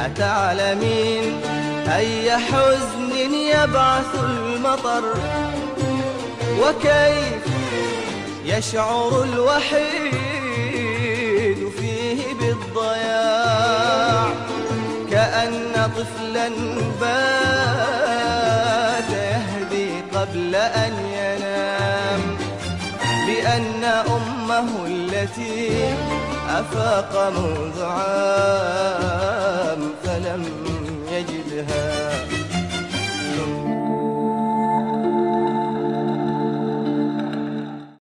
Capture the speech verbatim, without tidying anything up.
أتعلمين أي حزن يبعث المطر، وكيف يشعر الوحيد فيه بالضياع، كأن طفلا بات يهدي قبل أن ينام، بأن أمه التي أفاق منذ عام